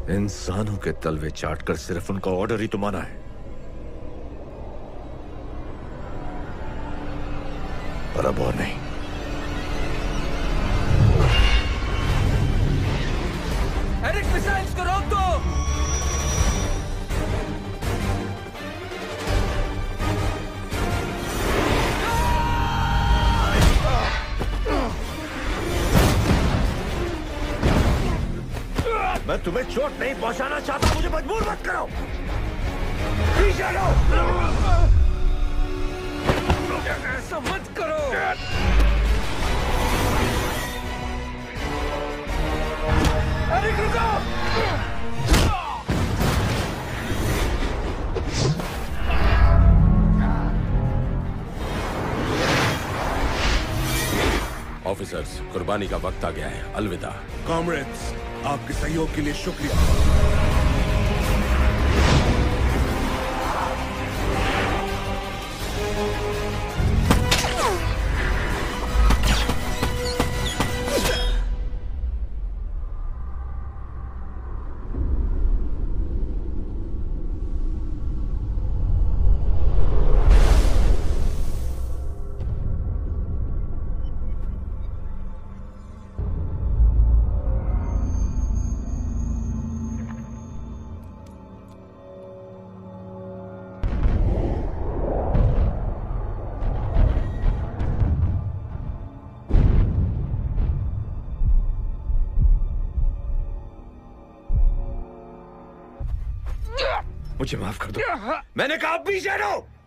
इंसानों के तलवे चाटकर सिर्फ उनका ऑर्डर ही तो माना है, पर अब और नहीं। एरिक, मिसाइल्स को रोक दो। मैं तुम्हें चोट नहीं पहुंचाना चाहता, मुझे मजबूर मत करो। पीछे लो। ऐसा मत करो। एरिक, रुको। ऑफिसर्स, कुर्बानी का वक्त आ गया है। अलविदा। कॉमरेड्स, आपके सहयोग के लिए शुक्रिया। मुझे माफ कर दो। मैंने कहा पीछे हटो।